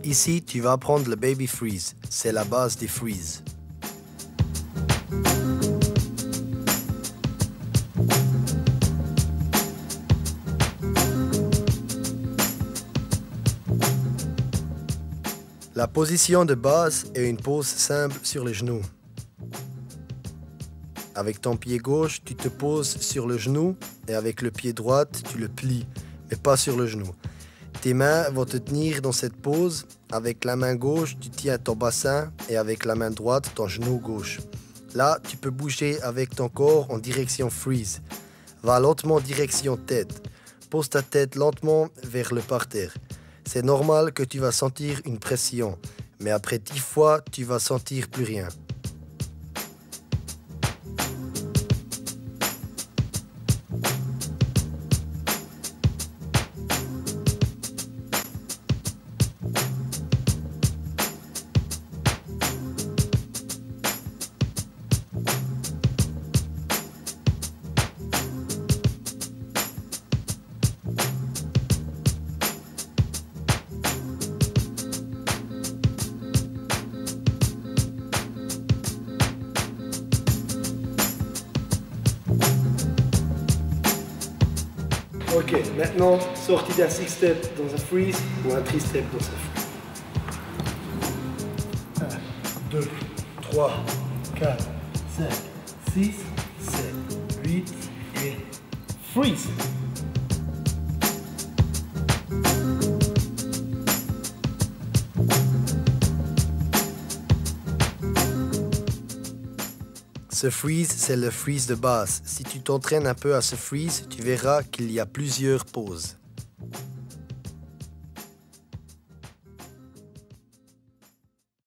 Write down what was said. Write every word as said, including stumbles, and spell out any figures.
Ici, tu vas apprendre le baby freeze. C'est la base des freeze. La position de base est une pose simple sur les genoux. Avec ton pied gauche, tu te poses sur le genou et avec le pied droit, tu le plies, mais pas sur le genou. Tes mains vont te tenir dans cette pose. Avec la main gauche, tu tiens ton bassin et avec la main droite, ton genou gauche. Là, tu peux bouger avec ton corps en direction freeze. Va lentement en direction tête. Pose ta tête lentement vers le parterre. C'est normal que tu vas sentir une pression, mais après dix fois, tu vas sentir plus rien. Ok, maintenant, sortie d'un six-step dans un freeze ou un three-step dans un freeze. un, deux, trois, quatre, cinq, six, sept, huit et freeze. Ce freeze, c'est le freeze de base. Si tu t'entraînes un peu à ce freeze, tu verras qu'il y a plusieurs poses.